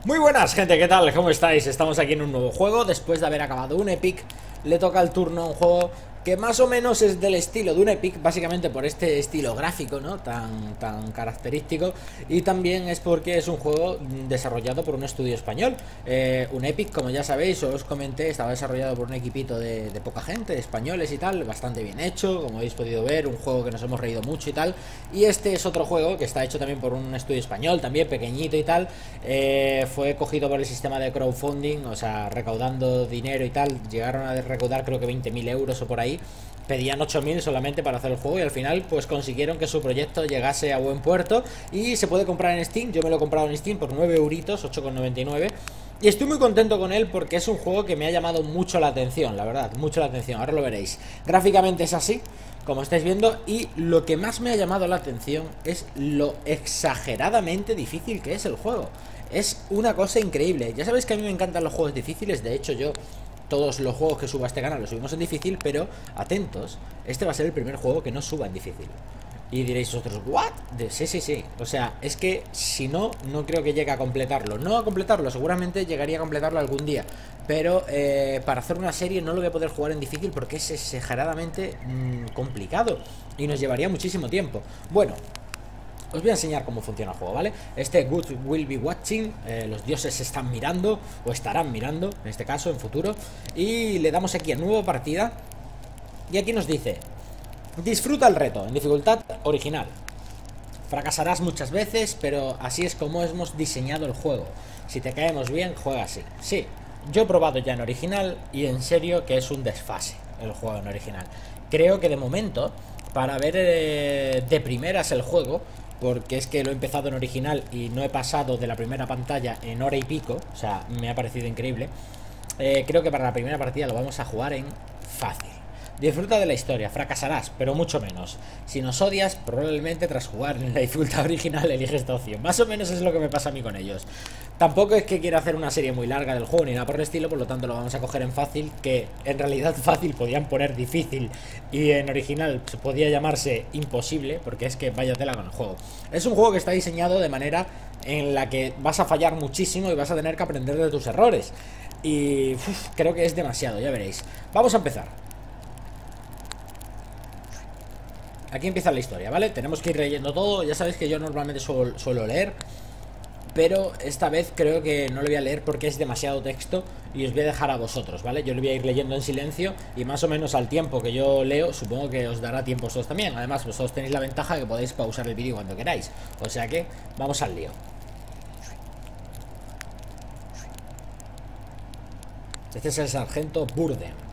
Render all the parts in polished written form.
Muy buenas, gente, ¿qué tal? ¿Cómo estáis? Estamos aquí en un nuevo juego. Después de haber acabado un Epic, le toca el turno a un juego que más o menos es del estilo de un Epic, básicamente por este estilo gráfico, ¿no? Tan característico. Y también es porque es un juego desarrollado por un estudio español. Un Epic, como ya sabéis, os comenté, estaba desarrollado por un equipito de poca gente, de españoles y tal, bastante bien hecho, como habéis podido ver, un juego que nos hemos reído mucho y tal. Y este es otro juego que está hecho también por un estudio español, también pequeñito y tal. Fue cogido por el sistema de crowdfunding, o sea, recaudando dinero y tal. Llegaron a recaudar creo que 20.000 euros o por ahí. Pedían 8.000 solamente para hacer el juego y al final pues consiguieron que su proyecto llegase a buen puerto y se puede comprar en Steam. Yo me lo he comprado en Steam por 9 euritos, 8,99. Y estoy muy contento con él porque es un juego que me ha llamado mucho la atención, la verdad, mucho la atención, ahora lo veréis. Gráficamente es así, como estáis viendo, y lo que más me ha llamado la atención es lo exageradamente difícil que es el juego. Es una cosa increíble. Ya sabéis que a mí me encantan los juegos difíciles, de hecho yo todos los juegos que suba a este canal los subimos en difícil, pero atentos, este va a ser el primer juego que no suba en difícil. Y diréis vosotros, ¿what? Sí, sí, sí. O sea, es que si no, no creo que llegue a completarlo. No a completarlo, seguramente llegaría a completarlo algún día. Pero para hacer una serie no lo voy a poder jugar en difícil porque es exageradamente complicado. Y nos llevaría muchísimo tiempo. Bueno, os voy a enseñar cómo funciona el juego, ¿vale? Este Good will be watching, los dioses están mirando, o estarán mirando, en este caso, en futuro. Y le damos aquí a nueva partida. Y aquí nos dice: disfruta el reto, en dificultad original. Fracasarás muchas veces, pero así es como hemos diseñado el juego. Si te caemos bien, juega así. Sí, yo he probado ya en original y en serio que es un desfase el juego en original. Creo que de momento, para ver de primeras el juego, porque es que lo he empezado en original y no he pasado de la primera pantalla en hora y pico, o sea, me ha parecido increíble. Creo que para la primera partida lo vamos a jugar en fácil. Disfruta de la historia, fracasarás, pero mucho menos. Si nos odias, probablemente tras jugar en la dificultad original eliges esta opción. Más o menos es lo que me pasa a mí con ellos. Tampoco es que quiera hacer una serie muy larga del juego ni nada por el estilo, por lo tanto lo vamos a coger en fácil, que en realidad fácil podían poner difícil y en original podía llamarse imposible, porque es que vaya tela con el juego. Es un juego que está diseñado de manera en la que vas a fallar muchísimo y vas a tener que aprender de tus errores. Y creo que es demasiado, ya veréis. Vamos a empezar. Aquí empieza la historia, ¿vale? Tenemos que ir leyendo todo. Ya sabéis que yo normalmente suelo leer, pero esta vez creo que no lo voy a leer porque es demasiado texto y os voy a dejar a vosotros, ¿vale? Yo lo voy a ir leyendo en silencio y más o menos al tiempo que yo leo, supongo que os dará tiempo a vosotros también. Además, vosotros tenéis la ventaja de que podéis pausar el vídeo cuando queráis. O sea que, vamos al lío. Este es el sargento Burden.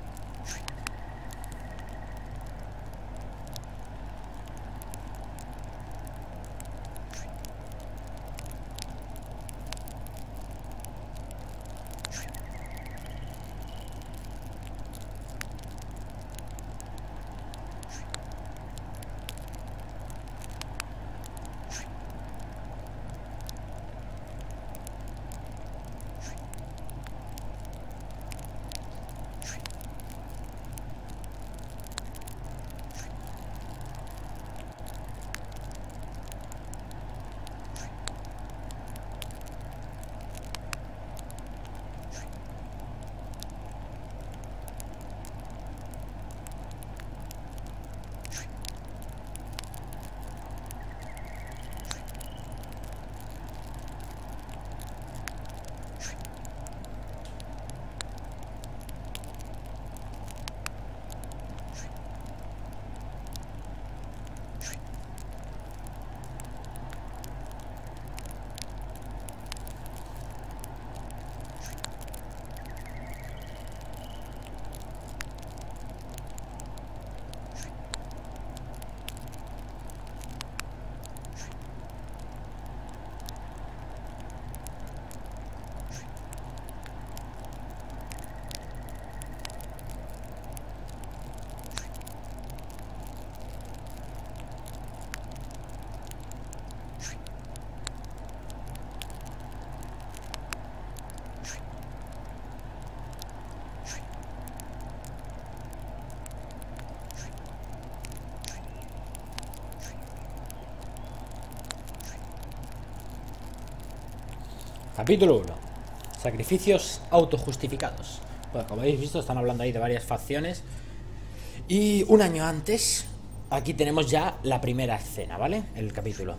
Capítulo 1. Sacrificios autojustificados. Pues como habéis visto, están hablando ahí de varias facciones. Y un año antes, aquí tenemos ya la primera escena, ¿vale? El capítulo.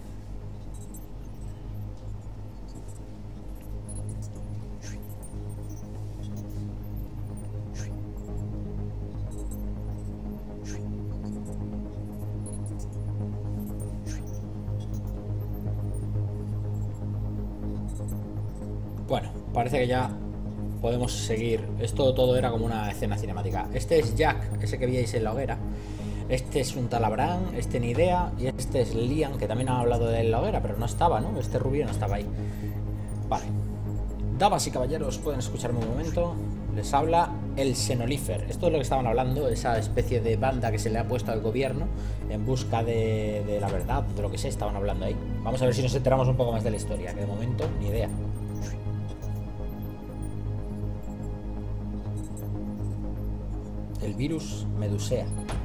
Bueno, parece que ya podemos seguir. Esto todo era como una escena cinemática. Este es Jack, ese que veíais en la hoguera. Este es un tal Abraham, este ni idea. Y este es Liam, que también ha hablado de él en la hoguera, pero no estaba, ¿no? Este rubio no estaba ahí. Vale. Damas y caballeros, pueden escucharme un momento. Les habla el Xenolifer. Esto es lo que estaban hablando, esa especie de banda que se le ha puesto al gobierno en busca de la verdad, de lo que sé, estaban hablando ahí. Vamos a ver si nos enteramos un poco más de la historia, que de momento ni idea. El virus Medusea.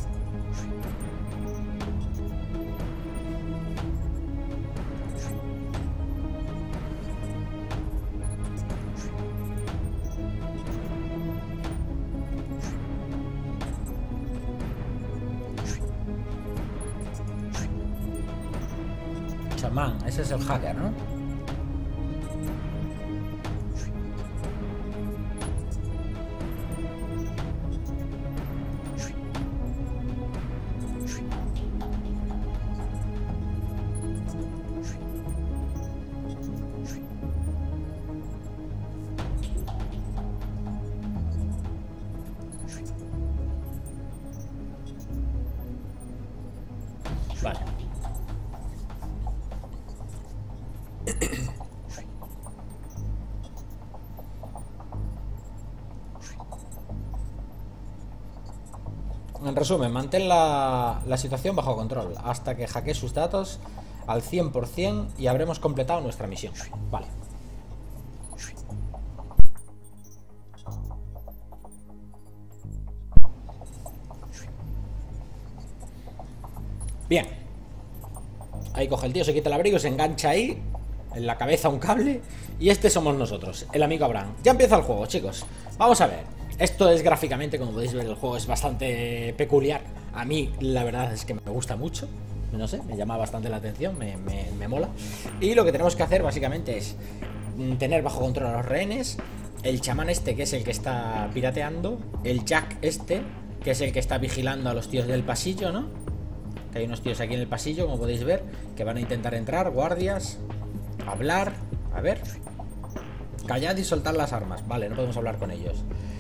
Chamán, ese es el hacker, ¿no? Vale. En resumen, mantén la situación bajo control hasta que hackee sus datos al 100% y habremos completado nuestra misión. Vale. Bien. Ahí coge el tío, se quita el abrigo, se engancha ahí, en la cabeza un cable. Y este somos nosotros, el amigo Abraham. Ya empieza el juego, chicos. Vamos a ver. Esto es gráficamente, como podéis ver, el juego es bastante peculiar. A mí la verdad es que me gusta mucho. No sé, me llama bastante la atención, me mola. Y lo que tenemos que hacer básicamente es tener bajo control a los rehenes. El chamán este, que es el que está pirateando. El Jack este, que es el que está vigilando a los tíos del pasillo, ¿no? Que hay unos tíos aquí en el pasillo, como podéis ver, que van a intentar entrar, guardias. Hablar, a ver. Callad y soltad las armas. Vale, no podemos hablar con ellos.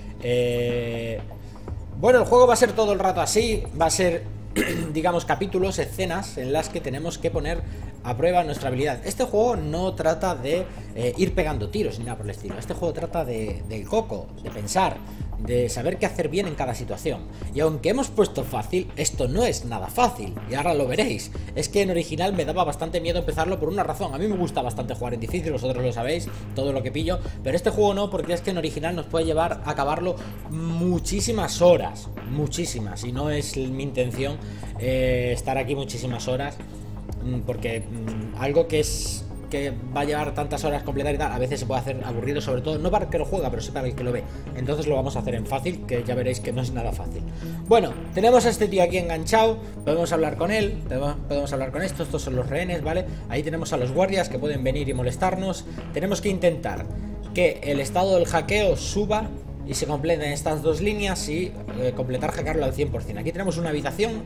Bueno, el juego va a ser todo el rato así. Va a ser, digamos, capítulos, escenas en las que tenemos que poner a prueba nuestra habilidad. Este juego no trata de ir pegando tiros ni nada por el estilo. Este juego trata del coco, de pensar, de saber qué hacer bien en cada situación. Y aunque hemos puesto fácil, esto no es nada fácil. Y ahora lo veréis. Es que en original me daba bastante miedo empezarlo por una razón. A mí me gusta bastante jugar en difícil, vosotros lo sabéis, todo lo que pillo. Pero este juego no, porque es que en original nos puede llevar a acabarlo muchísimas horas. Muchísimas. Y no es mi intención estar aquí muchísimas horas. Porque algo que va a llevar tantas horas completar y tal, a veces se puede hacer aburrido, sobre todo no para el que lo juega, pero sí para el que lo ve. Entonces lo vamos a hacer en fácil, que ya veréis que no es nada fácil. Bueno, tenemos a este tío aquí enganchado, podemos hablar con él, podemos hablar con estos son los rehenes, ¿vale? Ahí tenemos a los guardias que pueden venir y molestarnos. Tenemos que intentar que el estado del hackeo suba y se completen estas dos líneas y completar hackearlo al 100%. Aquí tenemos una habitación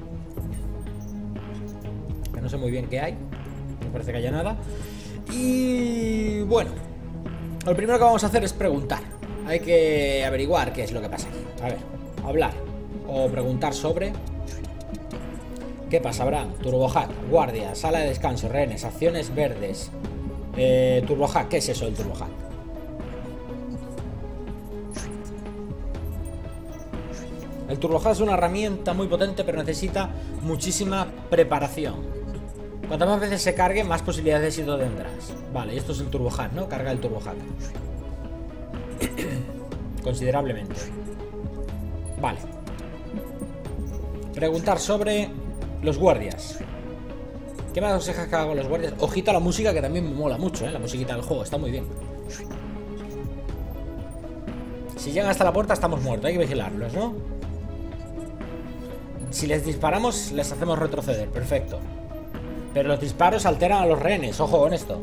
que no sé muy bien qué hay, no parece que haya nada. Y bueno, lo primero que vamos a hacer es preguntar. Hay que averiguar qué es lo que pasa aquí. A ver, hablar o preguntar sobre. ¿Qué pasa, Abraham? Turbohack, guardia, sala de descanso, rehenes, acciones verdes. Turbohack, ¿qué es eso del turbohack? El turbohack es una herramienta muy potente, pero necesita muchísima preparación. Cuantas más veces se cargue, más posibilidades de éxito tendrás. Vale, y esto es el turbohack, ¿no? Carga el turbohack considerablemente. Vale. Preguntar sobre los guardias. ¿Qué me aconsejas que haga con los guardias? Ojito a la música, que también me mola mucho, ¿eh? La musiquita del juego, está muy bien. Si llegan hasta la puerta estamos muertos, hay que vigilarlos, ¿no? Si les disparamos les hacemos retroceder, perfecto. Pero los disparos alteran a los rehenes, ojo con esto.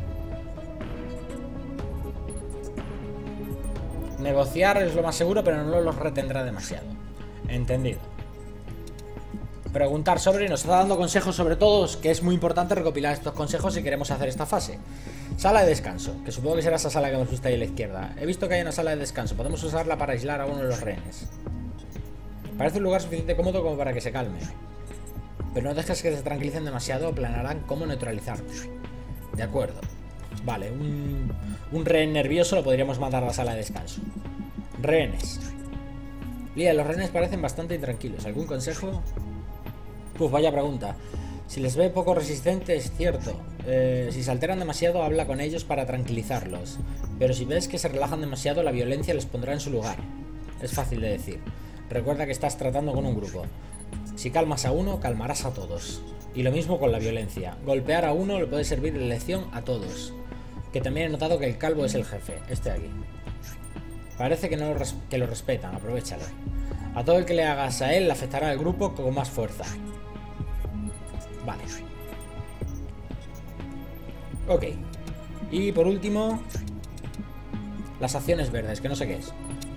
Negociar es lo más seguro, pero no los retendrá demasiado. Entendido. Preguntar sobre, nos está dando consejos sobre todos, que es muy importante recopilar estos consejos si queremos hacer esta fase. Sala de descanso, que supongo que será esa sala que hemos visto ahí a la izquierda. He visto que hay una sala de descanso, podemos usarla para aislar a uno de los rehenes. Parece un lugar suficiente cómodo como para que se calme. Pero no dejes que se tranquilicen demasiado o planearán cómo neutralizarte. De acuerdo. Vale, un rehén nervioso lo podríamos mandar a la sala de descanso. Rehenes. Lía, los rehenes parecen bastante intranquilos. ¿Algún consejo? Pues vaya pregunta. Si les ve poco resistentes, es cierto. Si se alteran demasiado, habla con ellos para tranquilizarlos. Pero si ves que se relajan demasiado, la violencia les pondrá en su lugar. Es fácil de decir. Recuerda que estás tratando con un grupo. Si calmas a uno, calmarás a todos. Y lo mismo con la violencia. Golpear a uno le puede servir de lección a todos. Que también he notado que el calvo es el jefe. Este de aquí. Parece que lo respetan, aprovechalo. A todo el que le hagas a él le afectará al grupo con más fuerza. Vale. Ok. Y por último, las acciones verdes, que no sé qué es.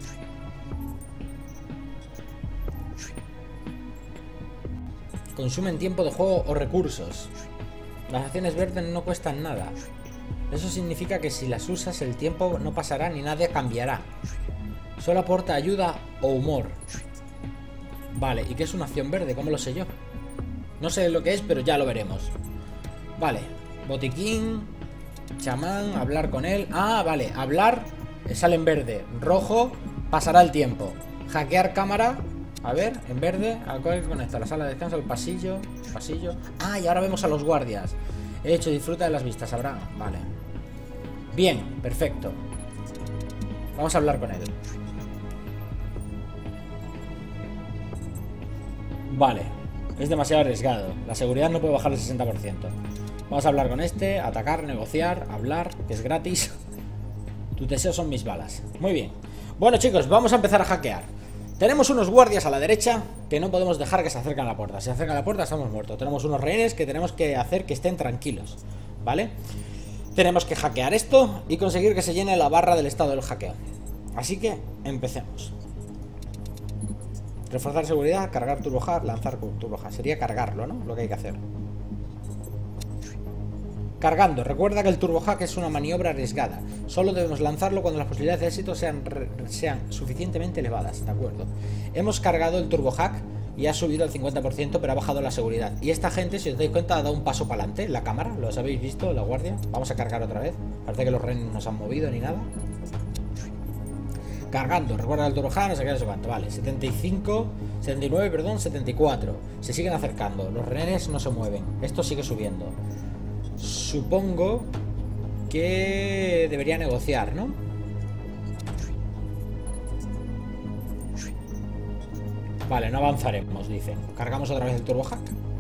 Consumen tiempo de juego o recursos. Las acciones verdes no cuestan nada. Eso significa que si las usas el tiempo no pasará ni nada cambiará. Solo aporta ayuda o humor. Vale, ¿y qué es una acción verde? ¿Cómo lo sé yo? No sé lo que es, pero ya lo veremos. Vale, botiquín, chamán, hablar con él. Ah, vale, hablar, sale en verde. Rojo, pasará el tiempo. Hackear cámara. A ver, en verde, ¿a cuál conecta? La sala de descanso, el pasillo. Ah, y ahora vemos a los guardias. He hecho, disfruta de las vistas, Abraham. Vale. Bien, perfecto. Vamos a hablar con él. Vale. Es demasiado arriesgado. La seguridad no puede bajar el 60%. Vamos a hablar con este, atacar, negociar, hablar, que es gratis. Tus deseos son mis balas. Muy bien. Bueno, chicos, vamos a empezar a hackear. Tenemos unos guardias a la derecha que no podemos dejar que se acerquen a la puerta. Si se acercan a la puerta estamos muertos. Tenemos unos rehenes que tenemos que hacer que estén tranquilos, ¿vale? Tenemos que hackear esto y conseguir que se llene la barra del estado del hackeo. Así que empecemos. Reforzar seguridad, cargar turbohack, lanzar turbohack. Sería cargarlo, ¿no? Lo que hay que hacer. Cargando. Recuerda que el turbohack es una maniobra arriesgada. Solo debemos lanzarlo cuando las posibilidades de éxito sean suficientemente elevadas. De acuerdo. Hemos cargado el turbohack y ha subido al 50%, pero ha bajado la seguridad. Y esta gente, si os dais cuenta, ha dado un paso para adelante. La cámara, ¿los habéis visto? La guardia. Vamos a cargar otra vez. Parece que los rehenes no se han movido ni nada. Cargando. Recuerda el turbohack, no sé qué, no sé cuánto. Vale, 75, 79, perdón, 74. Se siguen acercando. Los rehenes no se mueven. Esto sigue subiendo. Supongo que debería negociar, ¿no? Vale, no avanzaremos, dicen. Cargamos otra vez el turbohack.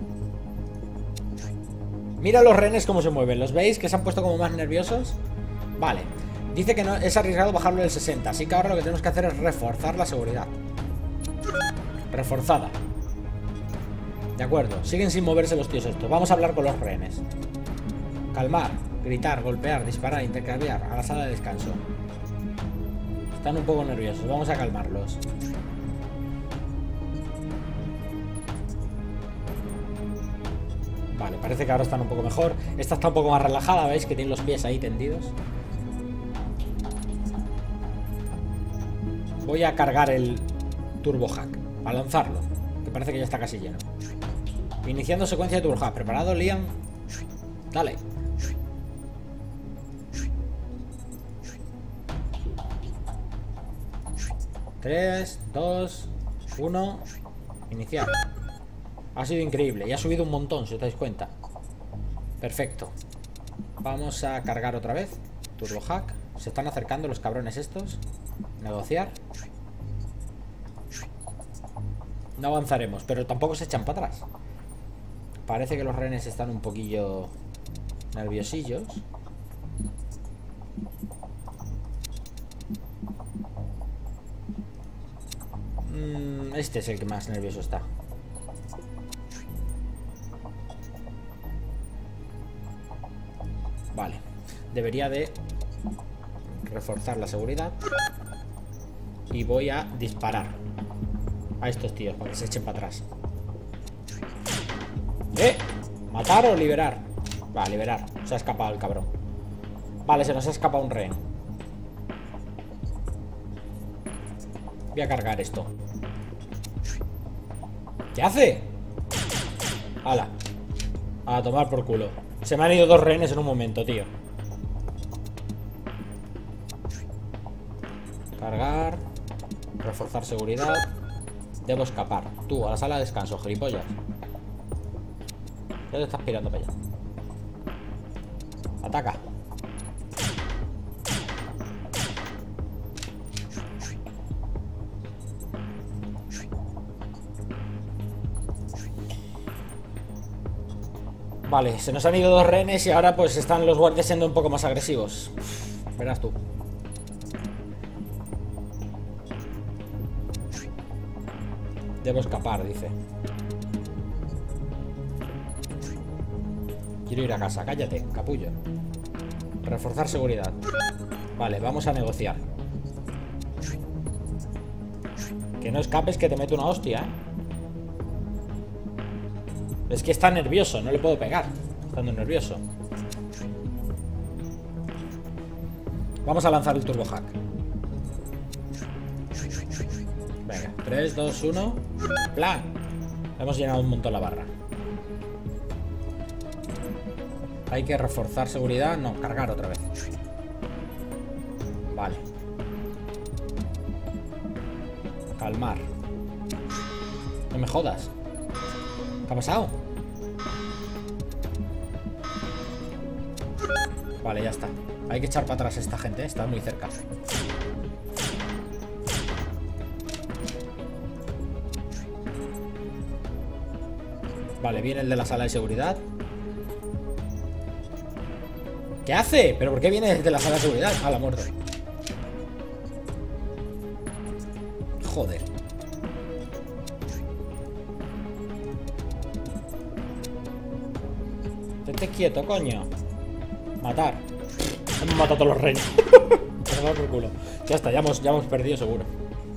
Mira los rehenes cómo se mueven. ¿Los veis? Que se han puesto como más nerviosos. Vale. Dice que no es arriesgado bajarlo del 60. Así que ahora lo que tenemos que hacer es reforzar la seguridad. Reforzada. De acuerdo. Siguen sin moverse los tíos estos. Vamos a hablar con los rehenes. Calmar, gritar, golpear, disparar, intercambiar. A la sala de descanso. Están un poco nerviosos. Vamos a calmarlos. Vale, parece que ahora están un poco mejor. Esta está un poco más relajada, ¿veis? Que tiene los pies ahí tendidos. Voy a cargar el turbohack. A lanzarlo. Que parece que ya está casi lleno. Iniciando secuencia de turbohack. ¿Preparado, Liam? Dale. Tres, 2, 1. Iniciar. Ha sido increíble. Y ha subido un montón, si os dais cuenta. Perfecto. Vamos a cargar otra vez. Turbohack. Se están acercando los cabrones estos. Negociar. No avanzaremos, pero tampoco se echan para atrás. Parece que los rehenes están un poquillo nerviosillos. Este es el que más nervioso está. Vale. Debería de reforzar la seguridad. Y voy a disparar a estos tíos para que se echen para atrás. ¿Matar o liberar? Va, liberar. Se ha escapado el cabrón. Vale, se nos ha escapado un rehén. Voy a cargar esto. ¿Qué hace? ¡Hala! A tomar por culo. Se me han ido dos rehenes en un momento, tío. Cargar. Reforzar seguridad. Debo escapar. Tú, a la sala de descanso, gilipollas. Ya te estás pirando para allá. Ataca. Vale, se nos han ido dos rehenes y ahora pues están los guardias siendo un poco más agresivos. Verás tú. Debo escapar, dice. Quiero ir a casa, cállate, capullo. Reforzar seguridad. Vale, vamos a negociar. Que no escapes, que te meto una hostia, ¿eh? Es que está nervioso, no le puedo pegar estando nervioso. Vamos a lanzar el turbo hack. Venga, 3, 2, 1. ¡Plan! Hemos llenado un montón la barra. Hay que reforzar seguridad. No, cargar otra vez. Vale. Calmar. No me jodas. ¿Qué ha pasado? Vale, ya está. Hay que echar para atrás a esta gente, ¿eh? Está muy cerca. Vale, viene el de la sala de seguridad. ¿Qué hace? ¿Pero por qué viene desde la sala de seguridad? Ah, la muerto. Joder. Estate quieto, coño. Matar. Hemos matado a todos los reyes. Por culo. Ya está, ya hemos perdido seguro.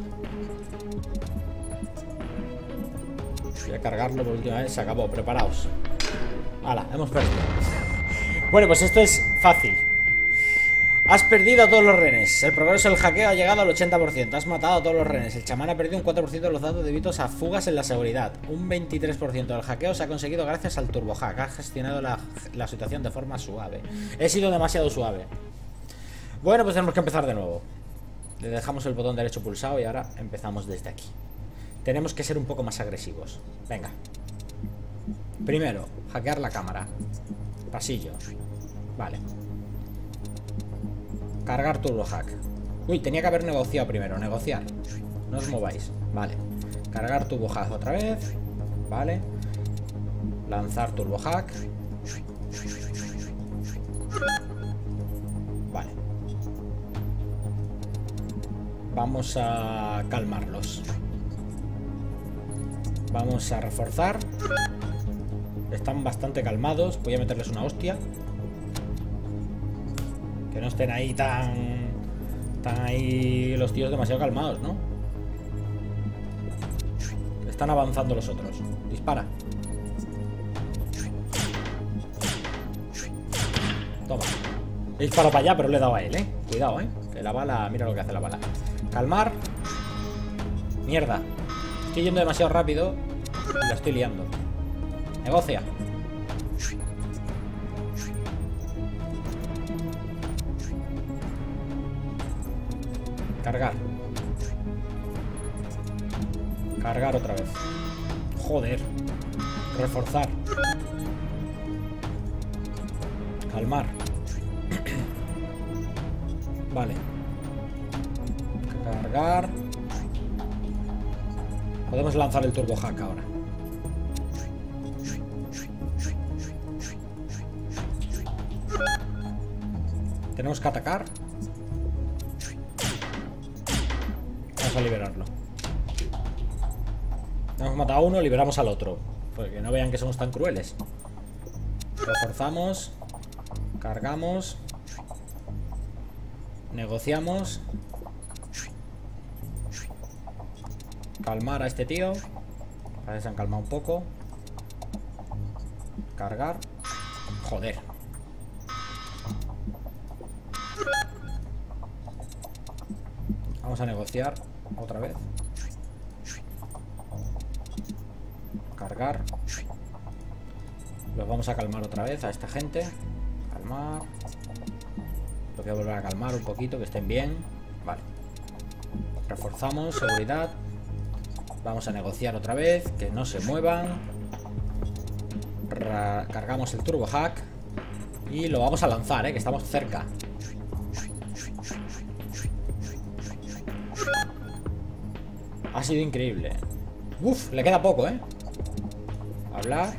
Voy a cargarlo por última vez. Se acabó, preparaos. Hala, hemos perdido. Bueno, pues esto es fácil. Has perdido a todos los rehenes. El progreso del hackeo ha llegado al 80%. Has matado a todos los rehenes. El chamán ha perdido un 4% de los datos debido a fugas en la seguridad. Un 23% del hackeo se ha conseguido gracias al turbo hack. Ha gestionado la situación de forma suave. He sido demasiado suave. Bueno, pues tenemos que empezar de nuevo. Le dejamos el botón derecho pulsado y ahora empezamos desde aquí. Tenemos que ser un poco más agresivos. Venga. Primero, hackear la cámara. Pasillo. Vale. Cargar turbo hack. Uy, tenía que haber negociado primero. Negociar. No os mováis. Vale. Cargar turbo hack otra vez. Vale. Lanzar turbo hack. Vale. Vamos a calmarlos. Vamos a reforzar. Están bastante calmados. Voy a meterles una hostia. Que no estén ahí tan ahí los tíos demasiado calmados, ¿no? Están avanzando los otros. Dispara. Toma. He disparado para allá, pero le he dado a él, ¿eh? Cuidado, ¿eh? Que la bala... Mira lo que hace la bala. Calmar. Mierda. Estoy yendo demasiado rápido y la estoy liando. Negocia. Cargar. Cargar otra vez. Joder. Reforzar. Calmar. Vale. Cargar. Podemos lanzar el turbo hack ahora. Tenemos que atacar. Vamos a liberarlo. Hemos matado a uno, liberamos al otro. Porque no vean que somos tan crueles. Reforzamos. Cargamos. Negociamos. Calmar a este tío. A ver, se han calmado un poco. Cargar. Joder. Vamos a negociar otra vez. Cargar. Los vamos a calmar otra vez a esta gente. Calmar. Lo voy a volver a calmar un poquito, que estén bien. Vale. Reforzamos, seguridad. Vamos a negociar otra vez, que no se muevan. Cargamos el turbo hack. Y lo vamos a lanzar, que estamos cerca. Ha sido increíble. Uf, le queda poco, Hablar.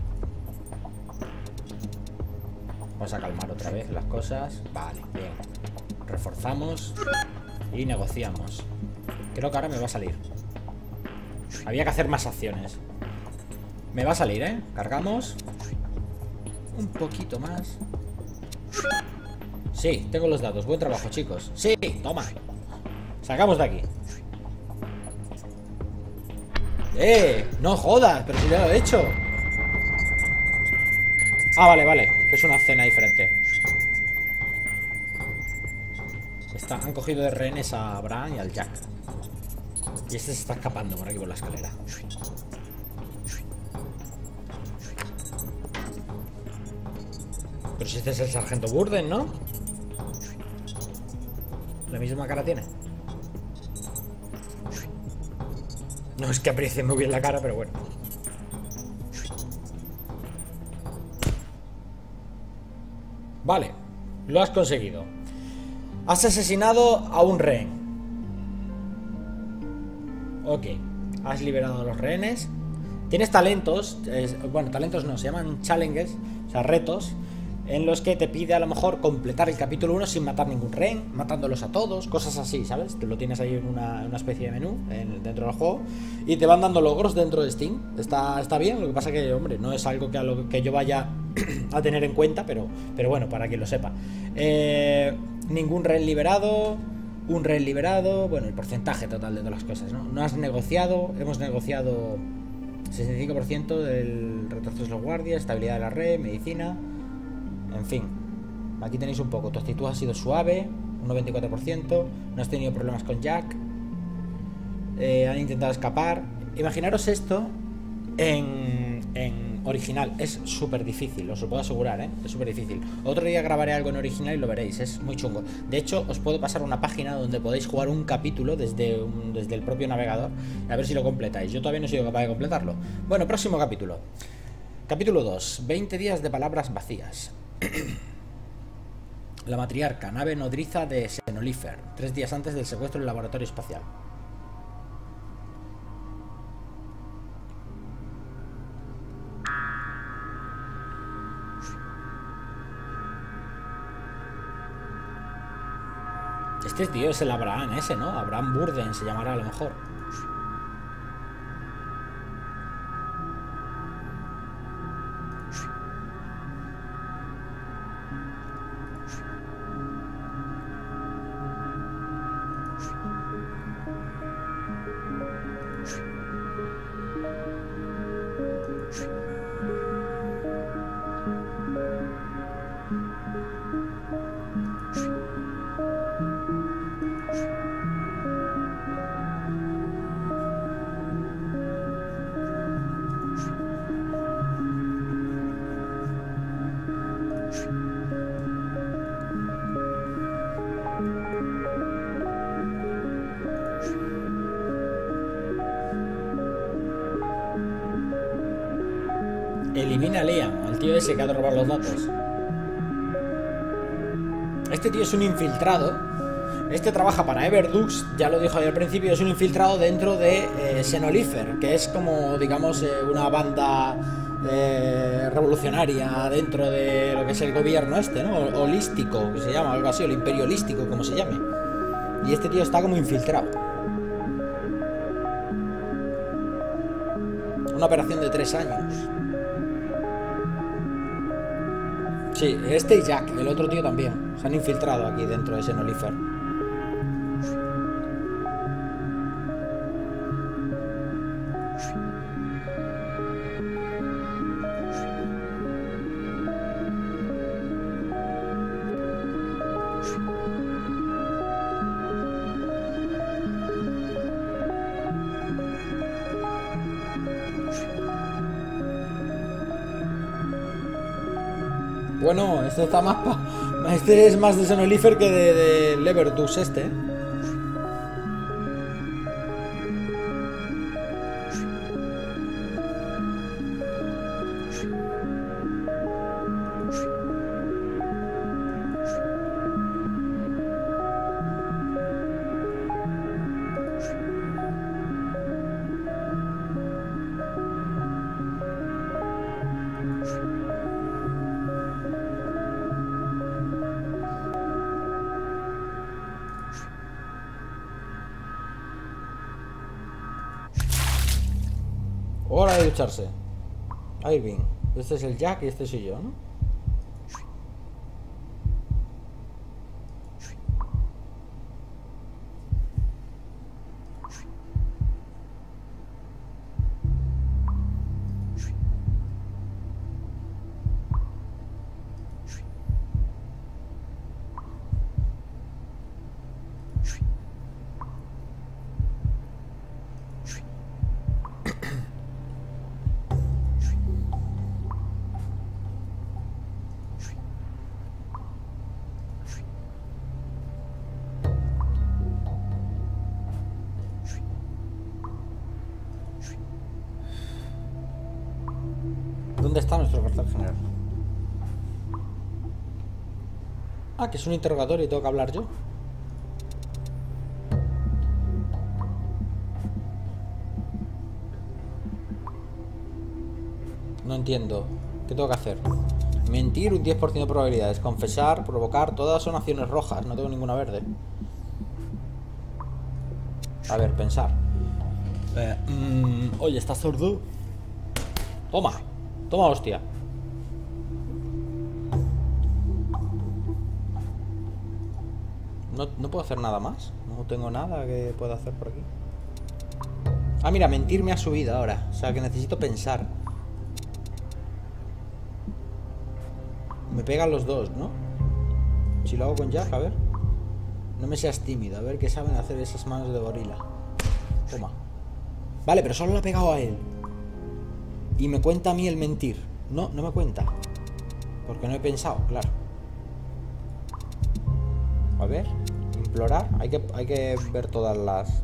Vamos a calmar otra vez las cosas. Vale, bien. Reforzamos y negociamos. Creo que ahora me va a salir. Había que hacer más acciones. Me va a salir, Cargamos. Un poquito más. Sí, tengo los datos. Buen trabajo, chicos. Sí, toma. Sacamos de aquí. No jodas, pero si ya lo he hecho. Ah, vale, vale, que es una cena diferente. Han cogido de rehenes a Abraham y al Jack. Y este se está escapando por aquí por la escalera. Pero si este es el sargento Burden, ¿no? La misma cara tiene. No es que aprecie muy bien la cara, pero bueno. Vale, lo has conseguido. Has asesinado a un rehén. Ok, has liberado a los rehenes. Tienes talentos, bueno, talentos no, se llaman challenges, o sea, retos, en los que te pide a lo mejor completar el capítulo 1 sin matar ningún rehén, matándolos a todos, cosas así, ¿sabes? Te lo tienes ahí en una especie de menú dentro del juego y te van dando logros dentro de Steam. Está bien, lo que pasa que, hombre, no es algo que yo vaya a tener en cuenta, pero bueno, para quien lo sepa. Ningún rehén liberado, un rehén liberado, bueno, el porcentaje total de todas las cosas, ¿no? No has negociado, hemos negociado 65% del retroceso de los guardias, estabilidad de la red, medicina. En fin, aquí tenéis un poco. Tu actitud ha sido suave, un 94%. No has tenido problemas con Jack. Han intentado escapar. Imaginaros esto en original. Es súper difícil, os lo puedo asegurar, es súper difícil. Otro día grabaré algo en original y lo veréis, es muy chungo. De hecho, os puedo pasar una página donde podéis jugar un capítulo desde el propio navegador. A ver si lo completáis. Yo todavía no he sido capaz de completarlo. Bueno, próximo capítulo. Capítulo 2. 20 días de palabras vacías. La matriarca, nave nodriza de Xenolifer, 3 días antes del secuestro del laboratorio espacial. Este tío es el Abraham ese, ¿no? Abraham Burden se llamará a lo mejor. Elimina a Liam, al tío ese que ha de robar los datos. Este tío es un infiltrado. Este trabaja para Everdux, ya lo dijo ahí al principio, es un infiltrado dentro de Xenolifer, que es como, digamos, una banda revolucionaria dentro de lo que es el gobierno este, ¿no? Holístico, que se llama, algo así, o el imperio holístico, como se llame. Y este tío está como infiltrado. una operación de 3 años. Sí, este y Jack, el otro tío también. Se han infiltrado aquí dentro de Xenolifer. Bueno, este está más este es más de Xenolifer que de Leverdus este, ¿eh? Hora de ducharse. Irving. Este es el Jack y este soy yo, ¿no? ¿Dónde está nuestro cuartel general? Ah, que es un interrogatorio y tengo que hablar yo. No entiendo. ¿Qué tengo que hacer? Mentir un 10% de probabilidades. Confesar, provocar. Todas son acciones rojas. No tengo ninguna verde. A ver, pensar. Oye, ¿estás sordo? Toma. Toma, hostia. No puedo hacer nada más. No tengo nada que pueda hacer por aquí. Ah, mira, mentir me ha subido ahora. O sea, que necesito pensar. Me pegan los dos, ¿no? Si lo hago con Jack, a ver. No me seas tímido. A ver qué saben hacer esas manos de gorila. Toma. Vale, pero solo le ha pegado a él. Y me cuenta a mí el mentir. No, no me cuenta. Porque no he pensado, claro. A ver. Implorar. Hay que ver todas las...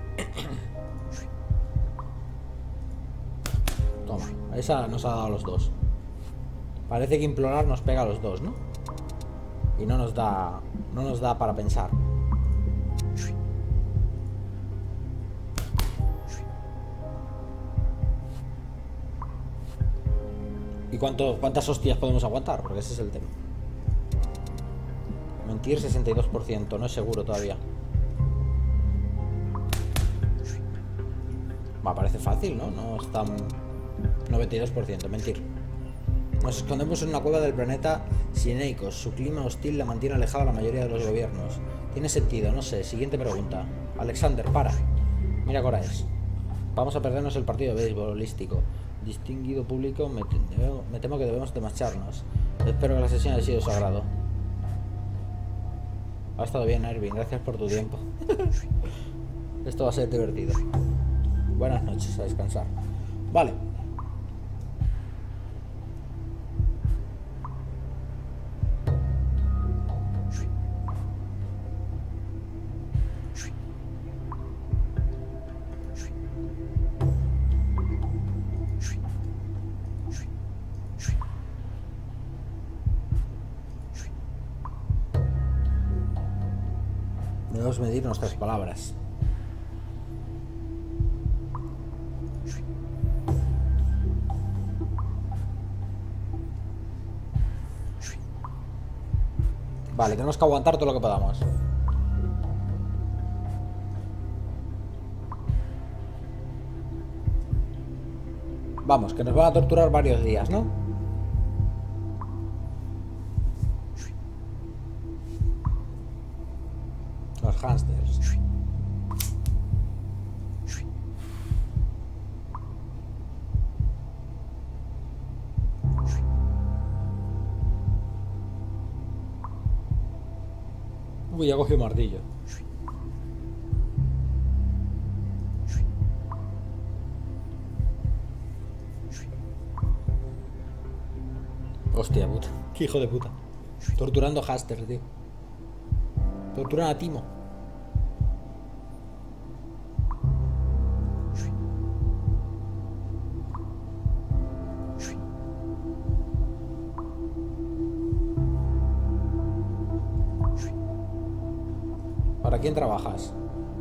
Toma. Esa nos ha dado a los dos. Parece que implorar nos pega a los dos, ¿no? Y no nos da para pensar. ¿Y cuántas hostias podemos aguantar? Porque ese es el tema. Mentir 62%, no es seguro todavía. Va, parece fácil, ¿no? No es tan... 92%, mentir. Nos escondemos en una cueva del planeta Sineikos. Su clima hostil la mantiene alejada a la mayoría de los gobiernos. Tiene sentido, no sé. Siguiente pregunta. Alexander, para. Mira qué hora es. Vamos a perdernos el partido beisbolístico. Distinguido público, me temo que debemos de marcharnos. Espero que la sesión haya sido de su agrado. Ha estado bien, Irving. Gracias por tu tiempo. Esto va a ser divertido. Buenas noches, a descansar. Vale. Debemos medir nuestras palabras. Vale, tenemos que aguantar todo lo que podamos. Vamos, que nos van a torturar varios días, ¿no? Los hámsters. Uy, ya cogí un martillo. Hostia puta, qué hijo de puta. Torturando hámsters, tío. Torturan a Timo. ¿Para quién trabajas?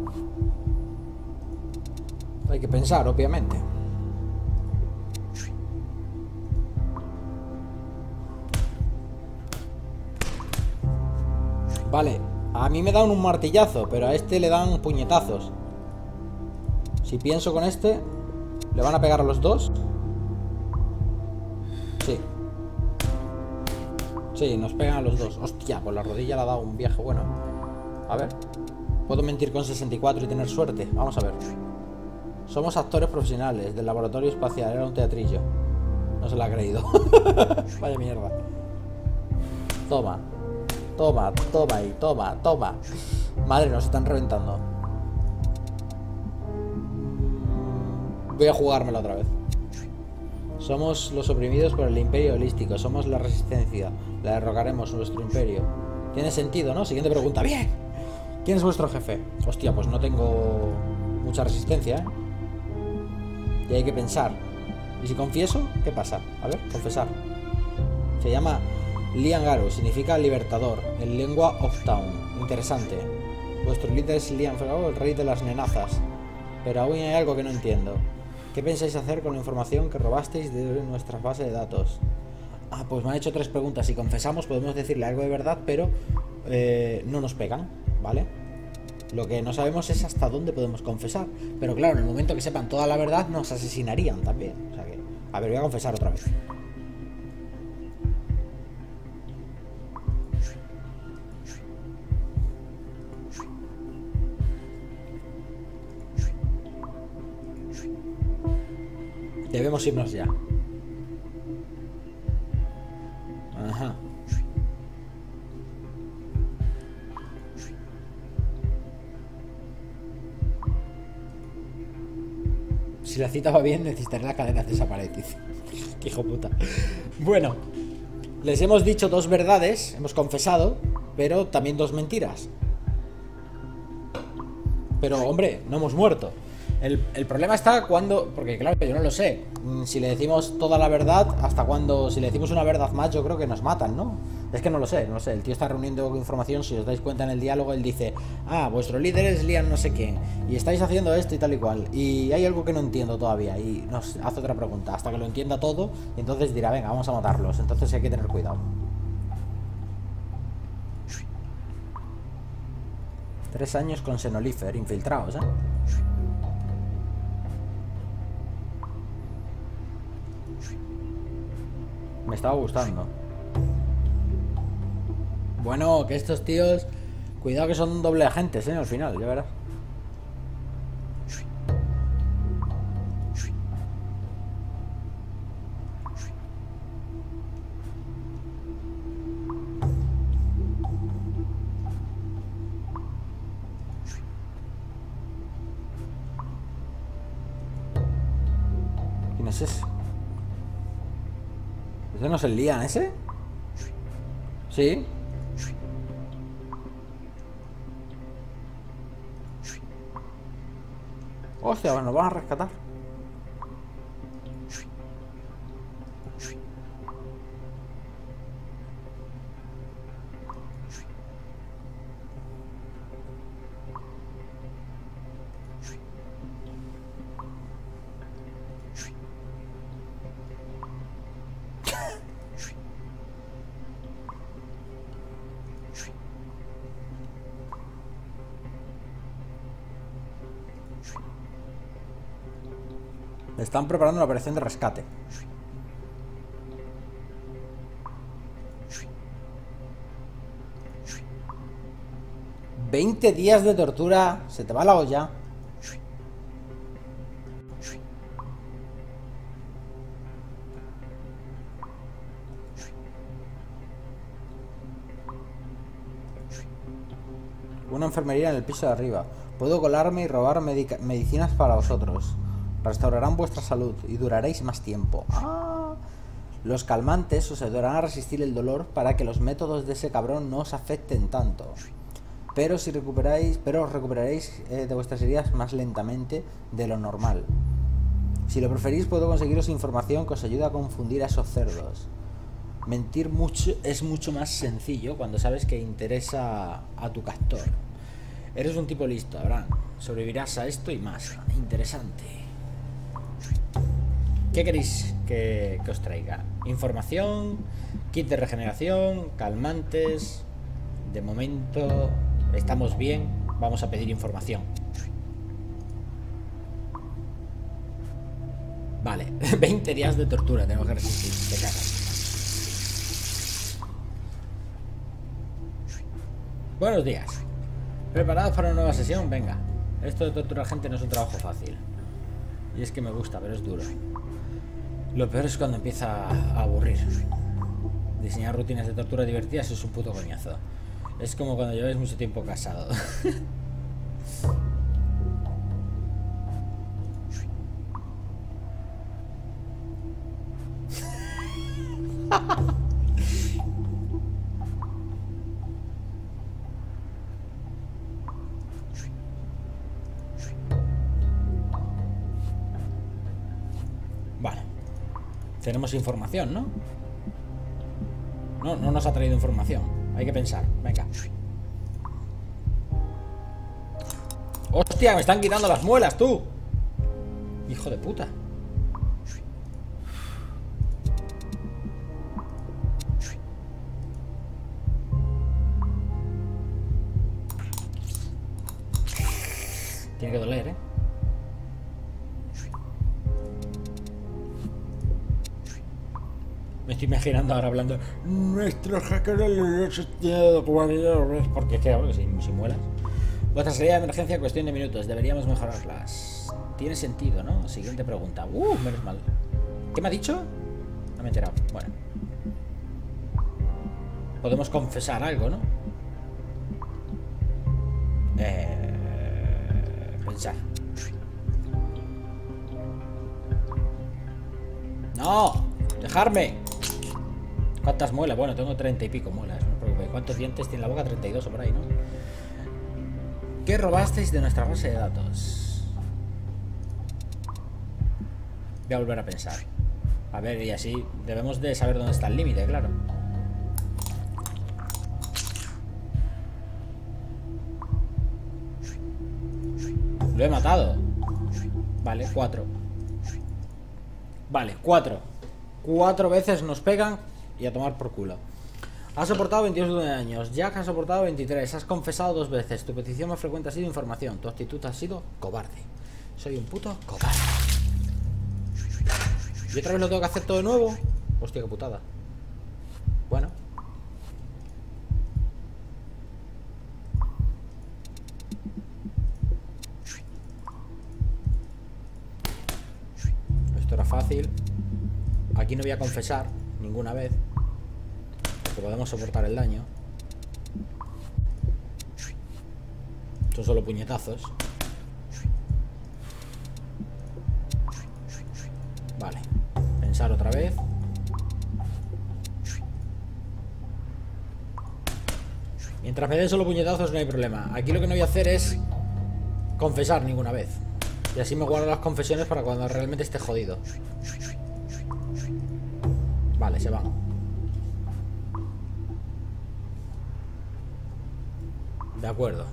Hay que pensar, obviamente. Vale, a mí me dan un martillazo, pero a este le dan puñetazos. Si pienso con este, ¿le van a pegar a los dos? Sí. Sí, nos pegan a los dos. Hostia, pues la rodilla le ha dado un viaje bueno. A ver. Puedo mentir con 64 y tener suerte. Vamos a ver. Somos actores profesionales del laboratorio espacial. Era un teatrillo. No se lo ha creído. Vaya mierda. Toma. Toma, toma y toma, toma. Madre, nos están reventando. Voy a jugármelo otra vez. Somos los oprimidos por el imperio holístico. Somos la resistencia. La derrocaremos, nuestro imperio. Tiene sentido, ¿no? Siguiente pregunta. ¡Bien! ¿Quién es vuestro jefe? Hostia, pues no tengo mucha resistencia, ¿eh? Y hay que pensar. ¿Y si confieso? ¿Qué pasa? A ver, confesar. Se llama Liam Garu, significa libertador, en lengua Off-Town. Interesante. Vuestro líder es Liam Garu, el rey de las nenazas. Pero aún hay algo que no entiendo. ¿Qué pensáis hacer con la información que robasteis de nuestra base de datos? Ah, pues me han hecho 3 preguntas. Si confesamos podemos decirle algo de verdad, pero no nos pegan, ¿vale? Lo que no sabemos es hasta dónde podemos confesar. Pero claro, en el momento que sepan toda la verdad nos asesinarían también. O sea que, a ver, voy a confesar otra vez. Debemos irnos ya. Ajá. Si la cita va bien, necesitaré la cadena de esa pared. Qué hijo puta. Bueno, les hemos dicho 2 verdades, hemos confesado, pero también 2 mentiras. Pero, hombre, no hemos muerto. El problema está cuando... Porque, claro, yo no lo sé. Si le decimos toda la verdad, ¿hasta cuándo? Si le decimos una verdad más, yo creo que nos matan, ¿no? Es que no lo sé, no lo sé. El tío está reuniendo información. Si os dais cuenta en el diálogo, él dice: ah, vuestro líder es Liam no sé quién, y estáis haciendo esto y tal y cual. Y hay algo que no entiendo todavía. Y nos hace otra pregunta hasta que lo entienda todo. Y entonces dirá: venga, vamos a matarlos. Entonces hay que tener cuidado. 3 años con Xenolifer, infiltrados, ¿eh? Me estaba gustando. Bueno, que estos tíos... Cuidado que son doble agentes, al final, ya verás. ¿Quién es ese? ¿Ese no es el Liam ese? Sí. Hostia, bueno, nos van a rescatar. Están preparando una operación de rescate. ¿20 días de tortura? Se te va la olla. Una enfermería en el piso de arriba. Puedo colarme y robar medicinas para vosotros. Restaurarán vuestra salud y duraréis más tiempo. ¡Ah! Los calmantes os ayudarán a resistir el dolor para que los métodos de ese cabrón no os afecten tanto. Pero os recuperaréis de vuestras heridas más lentamente de lo normal. Si lo preferís, puedo conseguiros información que os ayude a confundir a esos cerdos. Mentir mucho es mucho más sencillo cuando sabes que interesa a tu captor. Eres un tipo listo, Abraham. Sobrevivirás a esto y más. Interesante. ¿Qué queréis que os traiga? Información, kit de regeneración, calmantes. De momento estamos bien. Vamos a pedir información. Vale, 20 días de tortura tengo que resistir. Te cagas. Buenos días. ¿Preparados para una nueva sesión? Venga. Esto de torturar gente no es un trabajo fácil. Y es que me gusta, pero es duro. Lo peor es cuando empieza a aburrir. Diseñar rutinas de tortura divertidas es un puto coñazo. Es como cuando lleváis mucho tiempo casado. Vale. Tenemos información, ¿no? No nos ha traído información. Hay que pensar. Venga. ¡Hostia! Me están quitando las muelas, tú. Hijo de puta. Tiene que doler, ¿eh? Me estoy imaginando ahora hablando. Nuestro hacker porque es que ahora sin muelas. Vuestra salida de emergencia en cuestión de minutos. Deberíamos mejorarlas. Tiene sentido, ¿no? Siguiente pregunta. Menos mal. ¿Qué me ha dicho? No me he enterado. Bueno. Podemos confesar algo, ¿no? Pensar. ¡No! ¡Dejarme! ¿Cuántas muelas? Bueno, tengo 30 y pico muelas, no os preocupéis. ¿Cuántos dientes tiene la boca? 32 o por ahí, ¿no? ¿Qué robasteis de nuestra base de datos? Voy a volver a pensar. A ver, y así debemos de saber dónde está el límite, claro. Lo he matado. Vale, 4. Vale, 4. 4 veces nos pegan y a tomar por culo. Has soportado 22 años. Jack ha soportado 23. Has confesado 2 veces. Tu petición más frecuente ha sido información. Tu actitud ha sido cobarde. Soy un puto cobarde. ¿Y otra vez lo tengo que hacer todo de nuevo? Hostia, qué putada. Bueno. Esto era fácil. Aquí no voy a confesar ninguna vez, porque podemos soportar el daño. Son solo puñetazos. Vale. Pensar otra vez. Mientras me den solo puñetazos no hay problema. Aquí lo que no voy a hacer es confesar ninguna vez. Y así me guardo las confesiones para cuando realmente esté jodido. Vale, se van. De acuerdo.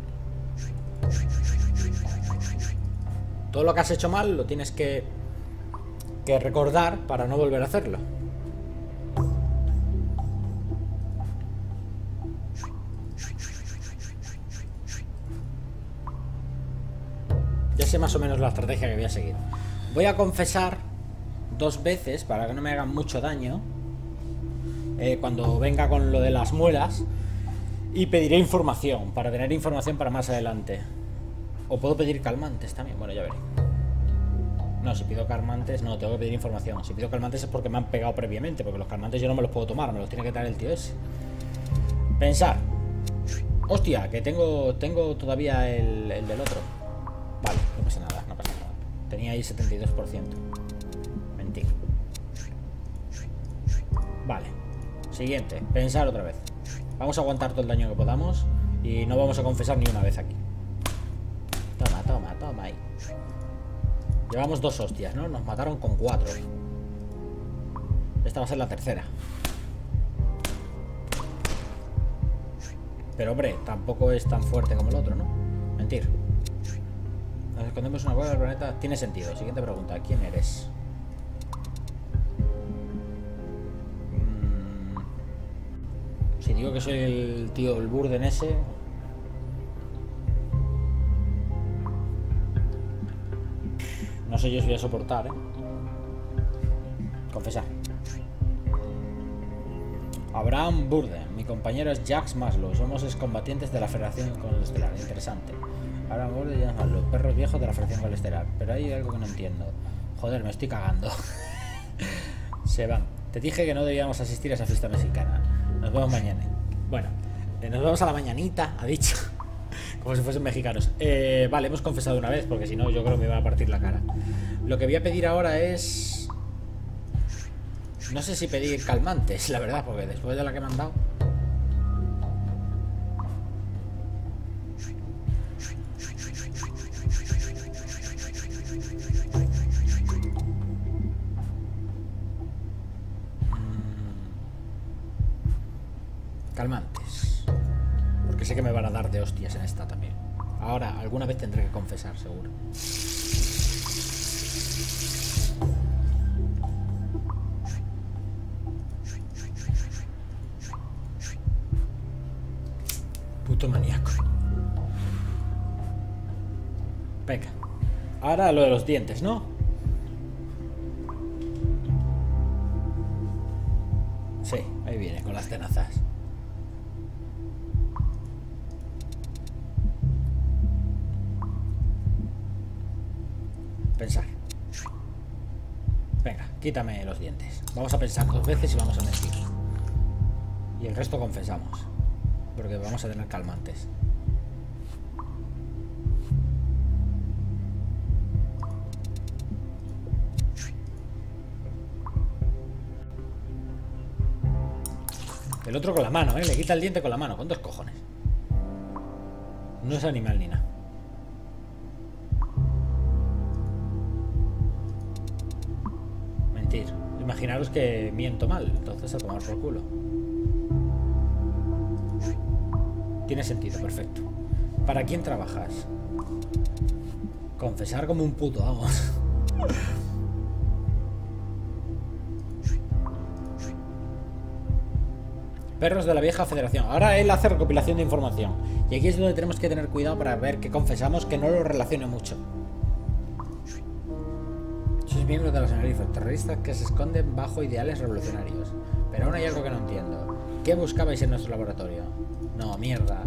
Todo lo que has hecho mal lo tienes que recordar para no volver a hacerlo. Ya sé más o menos la estrategia que voy a seguir. Voy a confesar 2 veces para que no me hagan mucho daño cuando venga con lo de las muelas. Y pediré información, para tener información para más adelante. O puedo pedir calmantes también, bueno, ya veré. No, si pido calmantes, no, tengo que pedir información. Si pido calmantes es porque me han pegado previamente, porque los calmantes yo no me los puedo tomar, me los tiene que dar el tío ese. Pensar. Hostia, que tengo todavía el del otro. Vale, no pasa nada, no pasa nada. Tenía ahí 72%. Mentir. Vale. Siguiente, pensar otra vez. Vamos a aguantar todo el daño que podamos y no vamos a confesar ni una vez aquí. Toma, toma, toma ahí. Llevamos 2 hostias, ¿no? Nos mataron con 4. Esta va a ser la tercera. Pero hombre, tampoco es tan fuerte como el otro, ¿no? Mentir. Nos escondemos una cueva del planeta. Tiene sentido. Siguiente pregunta. ¿Quién eres? Si digo que soy el tío, el Burden ese. No sé yo si voy a soportar, Confesar. Abraham Burden. Mi compañero es Jax Maslow. Somos excombatientes de la Federación Colestelar. Interesante. Abraham Burden y Jax Maslow. Perros viejos de la Federación Colestelar. Pero hay algo que no entiendo. Joder, me estoy cagando. Se van. Te dije que no debíamos asistir a esa fiesta mexicana. Nos vemos mañana. Bueno, nos vemos a la mañanita, ha dicho. Como si fuesen mexicanos. Vale, hemos confesado una vez, porque si no yo creo que me va a partir la cara. Lo que voy a pedir ahora es... No sé si pedir calmantes, la verdad, porque después de la que me han dado... Calmantes. Porque sé que me van a dar de hostias en esta también. Ahora, alguna vez tendré que confesar, seguro. Puto maníaco. Venga. Ahora lo de los dientes, ¿no? Sí, ahí viene, con las tenazas. Pensar. Venga, quítame los dientes. Vamos a pensar 2 veces y vamos a mentir. Y el resto confesamos. Porque vamos a tener calmantes. El otro con la mano, le quita el diente con la mano. ¿Cuántos cojones? No es animal ni nada. Mentir. Imaginaros que miento mal, entonces a tomar por culo. Tiene sentido, perfecto. ¿Para quién trabajas? Confesar como un puto, vamos. Perros de la vieja federación. Ahora él hace recopilación de información. Y aquí es donde tenemos que tener cuidado para ver qué confesamos, que no lo relacione mucho. Sois miembros de la Senalifer, terroristas que se esconden bajo ideales revolucionarios. Pero aún hay algo que no entiendo. ¿Qué buscabais en nuestro laboratorio? No, mierda.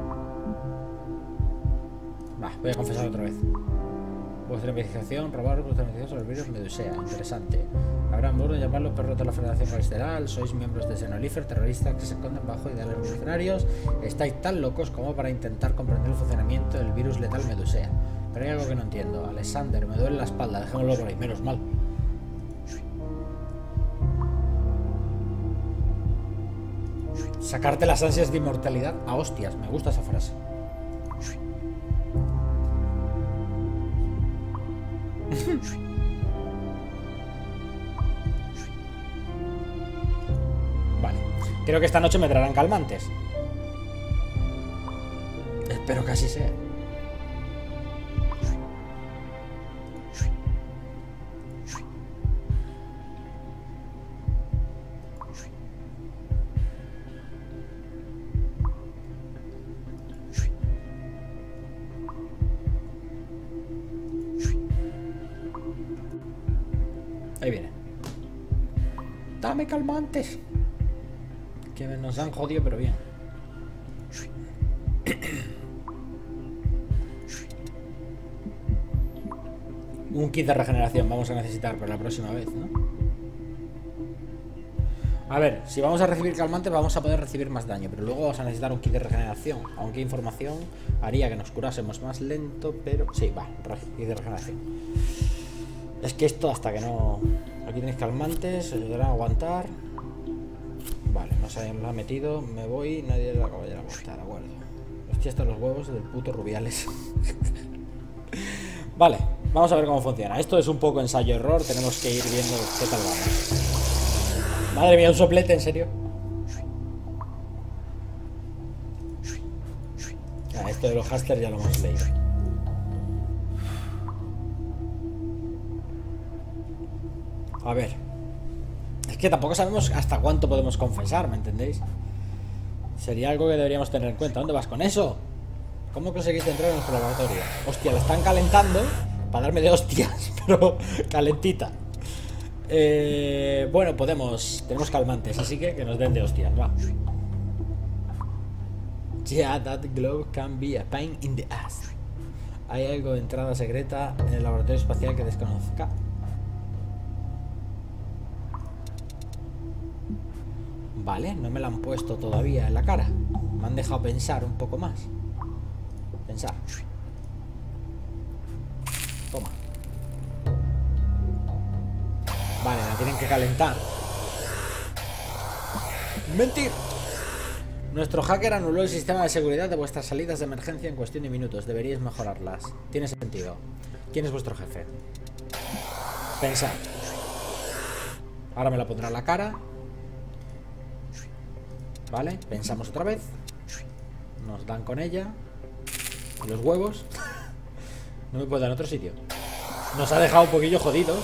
Va, voy a confesar otra vez. Vuestra investigación, robar vuestra investigación sobre el virus Medusea. Interesante. Habrán burro llamarlos perros de la Federación Colestelar. Sois miembros de Senalifer, terroristas que se esconden bajo ideales revolucionarios. Estáis tan locos como para intentar comprender el funcionamiento del virus letal Medusea. Pero hay algo que no entiendo. Alexander, me duele la espalda. Dejémoslo por ahí, menos mal. Sacarte las ansias de inmortalidad a hostias. Me gusta esa frase. Vale. Creo que esta noche me traerán calmantes. Espero que así sea. Ahí viene. Dame calmantes. Que nos han jodido, pero bien. Un kit de regeneración vamos a necesitar para la próxima vez, ¿no? A ver, si vamos a recibir calmantes vamos a poder recibir más daño, pero luego vamos a necesitar un kit de regeneración. Aunque información haría que nos curásemos más lento, pero... sí, va, kit de regeneración. Es que esto hasta que no... Aquí tenéis calmantes, os ayudará a aguantar. Vale, no se lo ha metido, me voy, nadie la acaba de aguantar, de acuerdo. Hostia, estos los huevos del puto Rubiales. Vale, vamos a ver cómo funciona. Esto es un poco ensayo-error, tenemos que ir viendo qué tal vamos. Madre mía, un soplete, ¿en serio? Ah, esto de los hasters ya lo hemos leído. A ver. Es que tampoco sabemos hasta cuánto podemos confesar, ¿me entendéis? Sería algo que deberíamos tener en cuenta. ¿Dónde vas con eso? ¿Cómo conseguiste entrar en nuestro laboratorio? Hostia, la están calentando para darme de hostias, pero calentita. Bueno, tenemos calmantes, así que nos den de hostias, va. Yeah, that glow can be a pain in the ass. Hay algo de entrada secreta en el laboratorio espacial que desconozca. Vale, no me la han puesto todavía en la cara. Me han dejado pensar un poco más. Pensar. Toma. Vale, la tienen que calentar. ¡Mentir! Nuestro hacker anuló el sistema de seguridad de vuestras salidas de emergencia en cuestión de minutos. Deberíais mejorarlas. Tiene sentido. ¿Quién es vuestro jefe? Pensad. Ahora me la pondrá en la cara. Vale, pensamos otra vez. Nos dan con ella. Los huevos. No me puedo dar en otro sitio. Nos ha dejado un poquillo jodidos.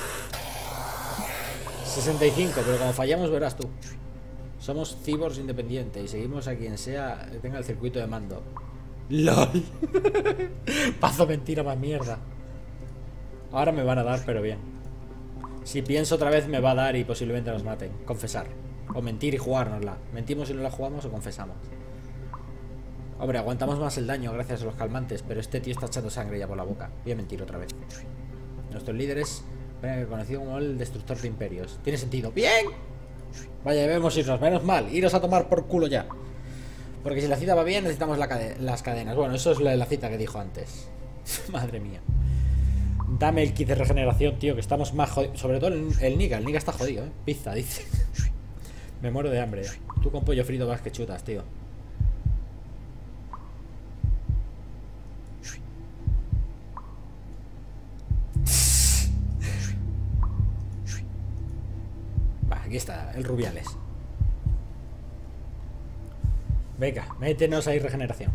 65, pero como fallamos verás tú. Somos cyborgs independientes y seguimos a quien sea que tenga el circuito de mando. LOL. Paso mentira más mierda. Ahora me van a dar, pero bien. Si pienso otra vez me va a dar y posiblemente nos maten. Confesar. O mentir y jugárnosla. Mentimos y no la jugamos o confesamos. Hombre, aguantamos más el daño gracias a los calmantes, pero este tío está echando sangre ya por la boca. Voy a mentir otra vez. Nuestro líder es conocido como el destructor de imperios. Tiene sentido. ¡Bien! Vaya, debemos irnos. Menos mal. Iros a tomar por culo ya. Porque si la cita va bien, necesitamos las cadenas. Bueno, eso es la cita que dijo antes. Madre mía. Dame el kit de regeneración, tío, que estamos más jodidos. Sobre todo el Nika. El Nika está jodido, ¿eh? Pizza, dice. Me muero de hambre. Tú con pollo frito vas que chutas, tío. Va, aquí está, el Rubiales. Venga, métenos ahí regeneración.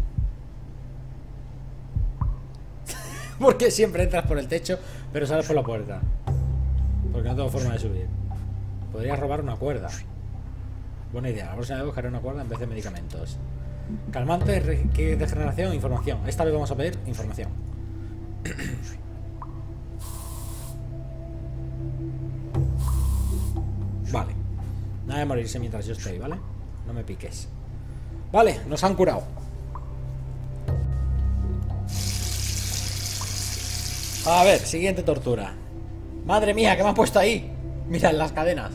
Porque siempre entras por el techo, pero sales por la puerta. Porque no tengo forma de subir. Podrías robar una cuerda. Buena idea, la próxima vez buscaré una cuerda en vez de medicamentos. Calmante, de regeneración, información. Esta vez vamos a pedir información. Vale. Nada de morirse mientras yo estoy, ¿vale? No me piques. Vale, nos han curado. A ver, siguiente tortura. Madre mía, ¿qué me han puesto ahí? Mirad las cadenas.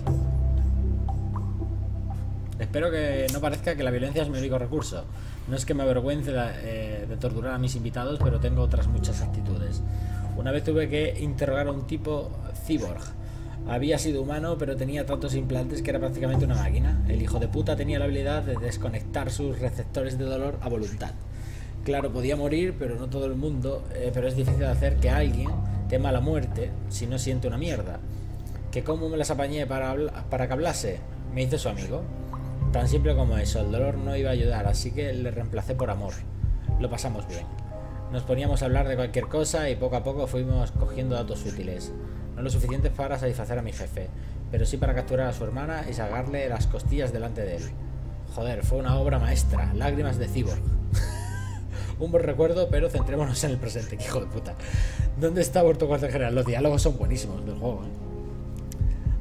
Espero que no parezca que la violencia es mi único recurso. No es que me avergüence de torturar a mis invitados, pero tengo otras muchas actitudes. Una vez tuve que interrogar a un tipo cyborg. Había sido humano, pero tenía tantos implantes que era prácticamente una máquina. El hijo de puta tenía la habilidad de desconectar sus receptores de dolor a voluntad. Claro, podía morir, pero no todo el mundo. Pero es difícil hacer que alguien tema la muerte si no siente una mierda. ¿Que cómo me las apañé para que hablase? Me hizo su amigo. Tan simple como eso, el dolor no iba a ayudar, así que le reemplacé por amor. Lo pasamos bien. Nos poníamos a hablar de cualquier cosa y poco a poco fuimos cogiendo datos útiles. No lo suficiente para satisfacer a mi jefe, pero sí para capturar a su hermana y sacarle las costillas delante de él. Joder, fue una obra maestra. Lágrimas de cyborg. Un buen recuerdo, pero centrémonos en el presente, que hijo de puta. ¿Dónde está vuestro cuartel general? Los diálogos son buenísimos del juego, ¿eh?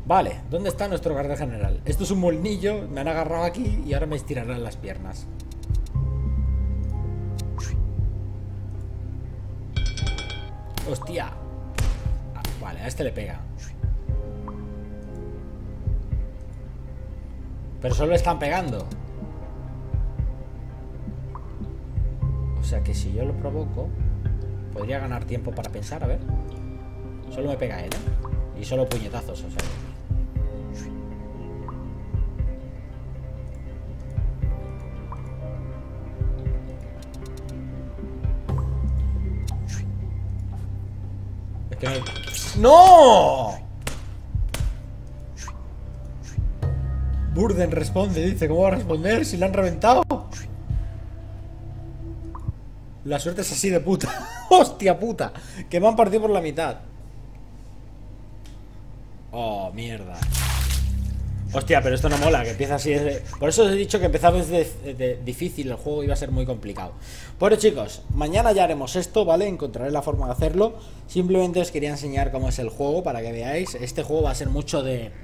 Vale, ¿dónde está nuestro guardia general? Esto es un molinillo, me han agarrado aquí y ahora me estirarán las piernas. Hostia. Vale, a este le pega. Pero solo le están pegando. O sea que si yo lo provoco, podría ganar tiempo para pensar, a ver. Solo me pega él, ¿eh? Y solo puñetazos, o sea. Es que ¡no! Burden responde, dice, ¿cómo va a responder si le han reventado? La suerte es así de puta. Hostia puta, que me han partido por la mitad. Oh, mierda. Hostia, pero esto no mola, que empieza así de... Por eso os he dicho que empezaba desde difícil, el juego iba a ser muy complicado. Bueno, chicos, mañana ya haremos esto, ¿vale? Encontraré la forma de hacerlo. Simplemente os quería enseñar cómo es el juego para que veáis. Este juego va a ser mucho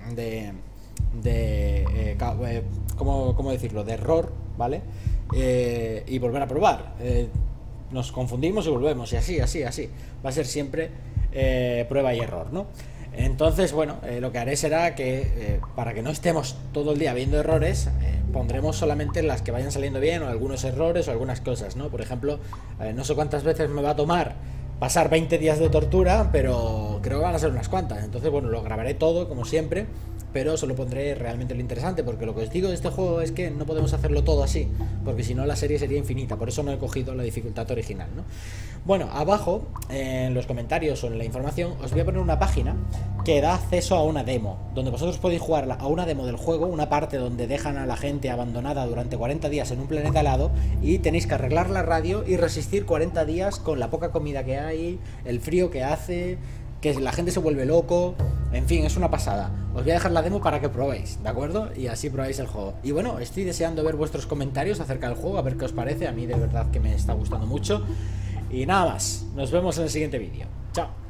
¿cómo decirlo? De error, ¿vale? Y volver a probar. Nos confundimos y volvemos, y así. Va a ser siempre prueba y error, ¿no? Entonces, bueno, lo que haré será que para que no estemos todo el día viendo errores, pondremos solamente las que vayan saliendo bien, o algunos errores o algunas cosas, ¿no? Por ejemplo, no sé cuántas veces me va a tomar pasar 20 días de tortura, pero creo que van a ser unas cuantas. Entonces, bueno, lo grabaré todo, como siempre, pero solo pondré realmente lo interesante, porque lo que os digo de este juego es que no podemos hacerlo todo así, porque si no la serie sería infinita. Por eso no he cogido la dificultad original, ¿no? Bueno, abajo, en los comentarios o en la información, os voy a poner una página que da acceso a una demo, donde vosotros podéis jugar a una demo del juego, una parte donde dejan a la gente abandonada durante 40 días en un planeta helado, y tenéis que arreglar la radio y resistir 40 días con la poca comida que hay, el frío que hace, que la gente se vuelve loco, en fin, es una pasada. Os voy a dejar la demo para que probéis, ¿de acuerdo? Y así probáis el juego. Y bueno, estoy deseando ver vuestros comentarios acerca del juego, a ver qué os parece. A mí de verdad que me está gustando mucho. Y nada más, nos vemos en el siguiente vídeo. Chao.